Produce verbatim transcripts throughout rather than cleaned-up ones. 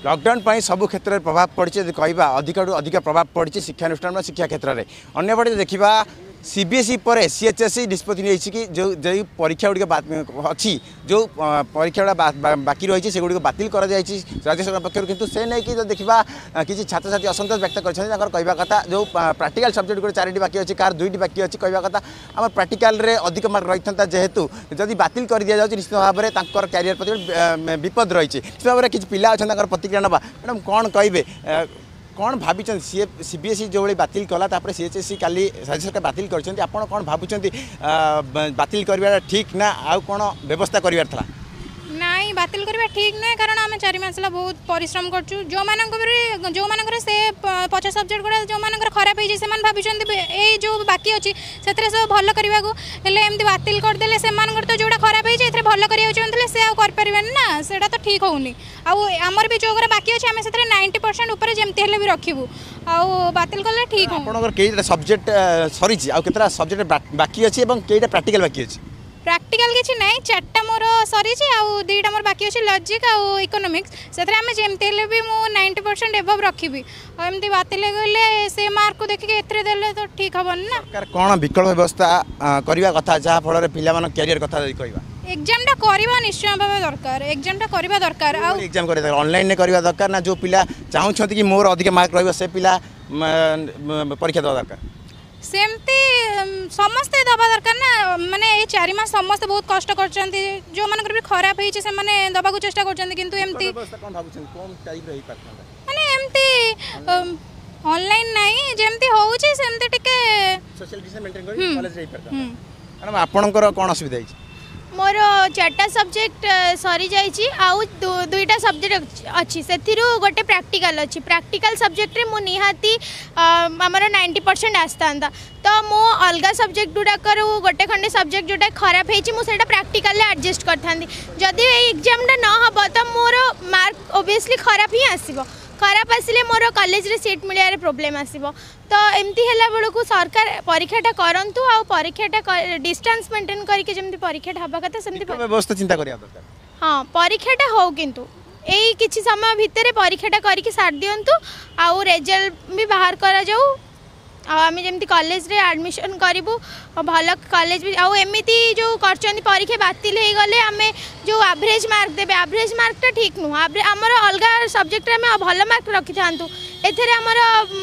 Lockdown पर सब क्षेत्र में प्रभाव पड़ी कहवा अधिक अधिक प्रभाव पड़ी शिक्षानुष्ठान शिक्षा क्षेत्र में अंपटे देखा सीबीएसई पर सीएचएसई निष्पत्ति नहीं कि जो जो परीक्षा गुड़िक अच्छी जो परीक्षा बा, बा, बाकी रही से गुड़िक बातिल कर राज्य सरकार पक्ष किंतु से नहीं कि देखा किसी छात्र छात्री असंतोष व्यक्त कर कहवा कथा जो प्रैक्टिकल सब्जेक्ट गुड़ चार बाकी अच्छी कार दुईट बाकी अच्छी कहवा कथा आम प्रैक्टिकल रे अधिक मार्क रही था जेहेतु जदि बातिल कर दि जाए निश्चित भाव में कैरियर प्रति विपद रही निश्चित भाव में किसी पिला अच्छा प्रतिक्रिया नवा मैडम कौन कहे कौन भावी सी सीबीएसई जो भाई बातिल कला सीएचएसई काली राज्य सरकार बातिल कर कौन भावुं बातिल करवा ठीक ना आउ कौन व्यवस्था करार था नाई बातिल करवा ठीक नुहे कारण आम चार मसला बहुत परिश्रम करूँ जो मान जो मान से पचास सब्जेक्ट गुड़ा जो मान खराब हो भाई जो बाकी अच्छी से सब भल करने को एमती बातिल करदे से तो जोड़ा खराब हो भल कर से आपारे ना से तो ठीक होनी आमर भी जो बाकी अच्छे आम से नाइंटी परसेंट उपर जमती भी रखू आउ बातिल कले ठीक हो सब्जेक्ट सरी सब्जेक्ट बाकी अच्छी प्रैक्टिकल बाकी अच्छी प्रैक्टिकल किसी ना चार्टा मोर सरी दुईटा मोर बाकी अच्छे लॉजिक आउ इकोनॉमिक्स से आम जमती भी मुझे नाइंटी परसेंट एबव रखी एमती बातिल गले से मार्क को देखिए एथरे देले तो ठीक हेनी ना कौन विकल्प व्यवस्था करवा कथा जहाँ फल पिला कैरियर कथा कहवा एग्जाम टा करवा निश्चय भाव दरकार एग्जाम टा करवा दरकार आ एग्जाम कर ऑनलाइन ने करवा दरकार ना जो पिला चाहते कि मोर अधिक मार्क रहिबो से पिला परीक्षा देवा दरकार सेमती समस्ते दबा दरकार ना माने ये चार मास समस्ते बहुत कष्ट करछंती जो मानकर भी खराब होई छे से माने दबा को चेष्टा करछंती किंतु एमती कोन भाबुछन कोन टाइप रही पारछन माने एमती ऑनलाइन नहीं जेमती होउ छे सेमती टिके सोशल डिस्टेंस मेंटेन करी कॉलेज रही पारता मैडम आपनकर कोन असुविधा है मोर चार्टा सब्जेक्ट सरी जाइए आउ दुईटा सब्जेक्ट अच्छी से गोटे प्रैक्टिकल अच्छी प्रैक्टिकल सब्जेक्ट रे मु निहाती आमर नाइंटी परसेंट आसता तो मो अलग सब्जेक्ट गुड़ाकर गोटे खंडे सब्जेक्ट जोटा खराब होती प्रैक्टिकल एडजस्ट करता जदि एग्जाम टा न हम तो मोर मार्क ओबियसली खराब ही आसो खराब आसिले मोर कॉलेज रे सीट मिलिया प्रोब्लेम आसीबो तो एमती हैला बेलू सरकार परीक्षाटा करंतु आ परीक्षाटा डिस्टेंस मेंटेन करके जेमती परीक्षाटा हबा कथा सेमती व्यवस्था चिंता करिया दरकार हां परीक्षाटा हो किंतु एई किछि समय भितरे परीक्षाटा करके साथ दियंतु आ रिजल्ट भी बाहर करा जाऊ आम जमी कॉलेज रे एडमिशन करूँ भल कॉलेज भी आउ एमती जो कर परीक्षा बातिल हो गले आम जो एवरेज मार्क देवे एवरेज मार्कटा ठीक नुह आमर अलग सब्जेक्ट आम भल मार्क रखी था एथे आमर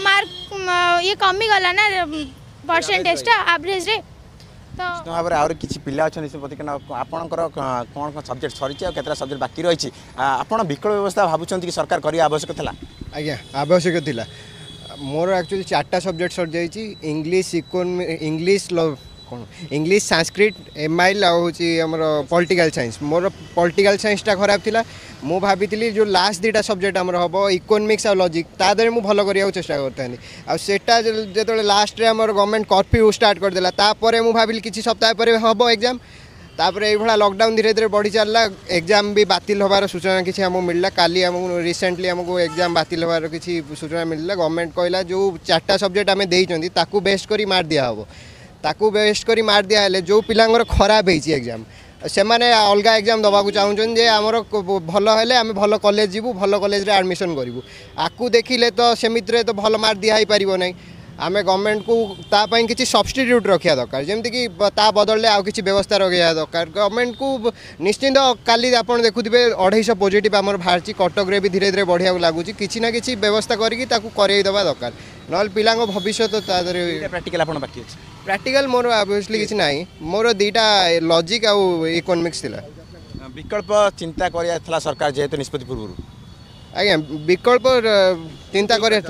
मार्क ये कमी गला ना परसेंटेजटा एवरेज रे तो भाव आहुरी किसी पिला अच्छा आपंकर कौन कौन सब्जेक्ट सरी केतरा सब्जेक्ट बाकी रही आप विकल्प व्यवस्था भावुं कि सरकार करने आवश्यक था आज्ञा आवश्यक थिला मोर एक्चुअली चार्टा सब्जेक्ट सर जाइए इंग्लिश इकोनॉमी इंग्लिश कौन इंग्लिश संस्कृत एमआईएल आमर पॉलिटिकल साइंस मोर पॉलिटिकल साइंसटा खराब थिला मु भाभी जो लास्ट दुटा सब्जेक्ट आमर हम इकोनॉमिक्स और लॉजिक तादरे मु भल करिया चेष्टा करता आटा जो लास्ट रे आमर गवर्नमेंट कर्फ्यू स्टार्ट करदेला तापर मु भाविली किसी सप्ताह पर हम एग्जाम तापर ये लॉकडाउन धीरे धीरे बढ़ी चलला एग्जाम भी बातिल होबार सूचना किसी आमको मिलला काली आमको रिसेंटली आमको एग्जाम बातिल होबार किसी सूचना मिलला गवर्नमेंट कहला जो चार्टा सब्जेक्ट आम देइचंदी ताकू बेस्ट करी मार दिया हबो ताकू बेस्ट करी मार दिया हेले जो पिलांगर खराब हेची एग्जाम से माने अलग एग्जाम दबा को चाहूँ जे आमर भल हेले आम भल कॉलेज जीवु भल कॉलेज रे एडमिशन करूँ आकू देखिले तो सेमिति तो भल मार्क दिया पारिबो नहीं आम गवर्नमेंट को तापाई किसी सब्स्टिट्यूट रखा दरकार जमती कि ता बदल आउ किसी व्यवस्था रखा दरकार गवर्नमेंट को निश्चिंत काली आप देखुए अढ़ाई पॉजिटिव आम बाहर कटक रे भी धीरे धीरे बढ़िया लगुच कि ना कि व्यवस्था करके करवा दरकार ना पिला भविष्य प्रैक्टिकल बाकी प्रैक्टिकल मोर ऑब्वियसली किसी ना मोर दुईटा लॉजिक आउ इकोनॉमिक्स थिला विकल्प चिंता करा सरकार जेहेतु निष्पत्ति पूर्व आज्ञा विकल्प चिंता कर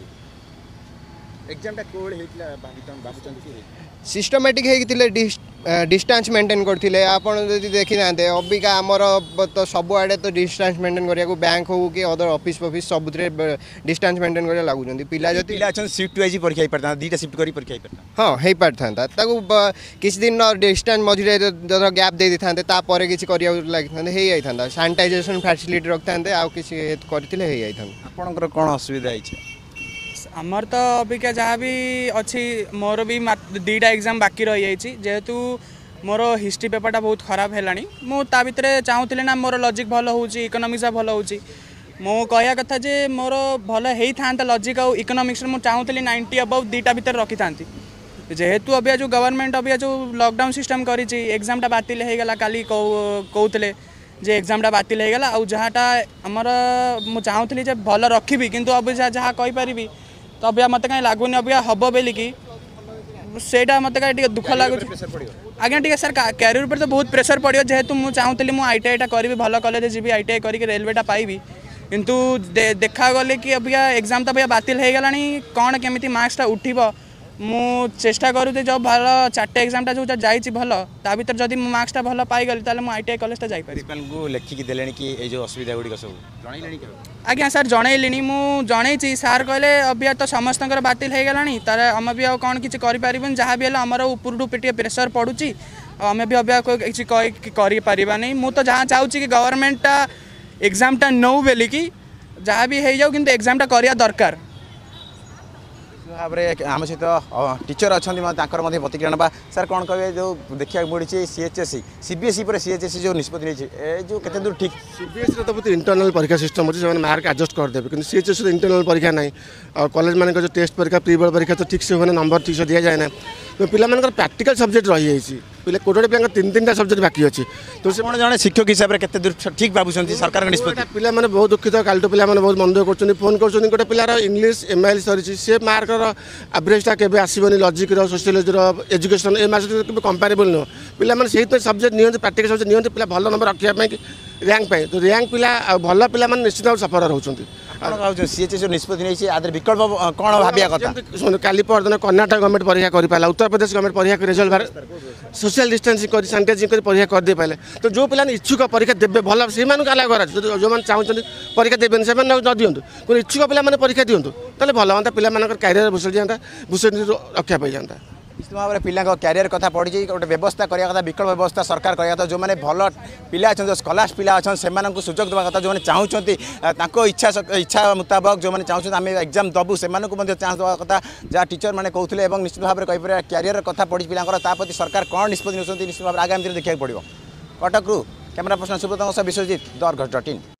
एग्जामटा कोड हेतला भाबितन भाबुचन कि सिस्टमैटिक हेतिले डिस्टेंस मेंटेन करथिले आपण जदि देखि नाते अबिका हमर तो सब आडे तो डिस्टेंस मेंटेन करिया को बैंक हो कि अदर ऑफिस ऑफिस सबुतरे डिस्टेंस मेंटेन करिया लागु जंदी पिला जति पिला छन शिफ्ट वाइज परीक्षा ही पड़ता दीटा शिफ्ट करी परीक्षा ही पड़ता हां हेई पड़थांता ताकू किछ दिन डिस्टेंस मझिरे जदर गैप दे दिथांते ता परे किछ करिया लागिथांते हेई आइथांता सैनिटाइजेशन फैसिलिटी रखथांते आ किछ करथिले हेई आइथांता आपनकर कोन असुविधा आइछ आमर तो अबिका जहाँ भी अच्छी मोर भी दुईटा एग्जाम बाकी रही जाइए जेहेतु मोर हिस्ट्री पेपरटा बहुत खराब है मुझे भितर चाहूली ना मोर लॉजिक भल हो इकोनॉमिक्स भल हो मो कहया कथा जे मोर भल होई था लॉजिक आउ इकोनॉमिक्स मु चाहूली नाइंटी अबव दीटा भीतर रखी था जेहेतु अभी जो गवर्नमेंट अभी जो लॉकडाउन सिस्टम करी एग्जामटा बातिल हो गला काली कहते जे एग्जामटा बातिल हो गला आउ जहाँटा आमर मु चाहूली जे भल रखी किंतु अभी जहाँ कहीपरि तो अभी मत कहीं लगुनि अभी हम बोलिकी सेटा मत कहीं दुख लगुच आज्ञा टी सर क्यारियर पर तो बहुत प्रेसर पड़ो जेहेतु मुझे चाहूली मुझे आई टी आई करी भल college ji I T I करके रेलवेटा पाइबी किंतु दे, देखा गले कि अभी एग्जाम तो अभी बातिल हो गला कौन केमी मार्क्सटा उठिबो मु चेष्टा करूँ जो भल चार्टे एग्जामटा जो जाइए भल ता भर जब मार्क्सटा भल पाईगली ताले मु आई टी आई कॉलेजटा जाइपर लेखिकी देले कि ए जो असुविधा गुड़िक सब जणैलेनी आज्ञा सर जनइली मु जनई सार कहले अभी तो समस्त बातिल हो गला तार आम भी कौन किसी करें जहाँ भी है आमर ऊपर टे प्रेसर पड़ुची आम भी अभी किसी करें नहीं मु तो जहाँ चाहूँगी कि गवर्नमेंटा एग्जामटा नौ बोलिकी जहाँ भी हो जाऊ कि एग्जामटा करिया दरकार भाव में आम सहित टीचर अच्छा प्रतिक्रिया ना सर कौन कहे जो देखा पड़ी C H S C CBSE पर सी एच एस सी जो निष्पत्ति जो केते दूर ठीक सीबीएसई तो बहुत इंटरनल परीक्षा सिस्टम अच्छे से मार्क एडजस्ट करदेवे कि सी एच एस इंटरनल परीक्षा ना और कॉलेज मान जो टेस्ट परीक्षा प्री बोर्ड परीक्षा तो ठीक से होने नंबर ठीक से दि जाए ना तो पिला प्रैक्टिकल सब्जेक्ट रही जाइए पे कोटे पिला तीन तीन सब्जेक्ट बाकी अच्छी तो से जड़े शिक्षक हिसाब से केते दूर ठीक भावुं सरकार निष्पत्ति पिला माने बहुत दुखित काल तो पिला माने बहुत मन दुख कर फोन कर गोटे पिलार इंग्लीश एम आई एल सरी से मार्कर एवरेजटा केबे आसबनी लॉजिक रो सोशियोलॉजी रो एजुकेशन ए मास केबे कंपेरेबल नो पिला माने सेही तो सब्जेक्ट नियंत प्रैक्टिकल सब्जेक्ट नियंत पिला भल नंबर रखिया पई रैंक पाए तो रैंक पिला भल पिला माने निश्चित सफर रहउछंती सी एच एस निष्पत्ति नहीं आदि विकल्प कौन भाविया कथा काली परदिन कर्नाटक गवर्नमेंट परीक्षा कर पाला उत्तर प्रदेश गवर्नमेंट परीक्षा रिजल्ट बाहर सोशल डिस्टेंसिंग कर सैनिटाइजिंग कर परीक्षा कर दे पाले तो जो पिला इच्छुक परीक्षा देवे भल से अलग करा जो मैंने चाहते परीक्षा देवे से न दिंतु कोई इच्छुक पिला परीक्षा दिंतु ताले भल हाँ पिला कैरियर भूषण जाता भूषण रक्षा पाई जाता निश्चित भाव में पिला क्यारियर कथा पड़ी गोटे व्यवस्था करने कथा विकल्प व्यवस्था सरकार करने कथा जो मैंने भल पिला अच्छा स्कॉलर्स पिला अच्छा से सुजोग देवा कथा जो चाहते इच्छा इच्छा मुताबक जो मैंने चाहते आम एग्जाम दबू से चान्स देवा कथा जहाँ टीचर मैंने कहते निश्चित भाव में कहीपर क्यारियर कथा पड़ी पिलांर सरकार कौन निष्पत्ति निश्चित भाव में आगामी दिन देखा पड़ो कटकू camera person Subrat Biswajit the Argus dot in.